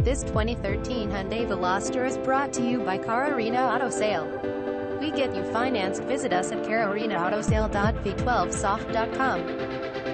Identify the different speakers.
Speaker 1: This 2013 Hyundai Veloster is brought to you by Car Arena Auto Sale. We get you financed. Visit us at cararenaAutosale.v12soft.com.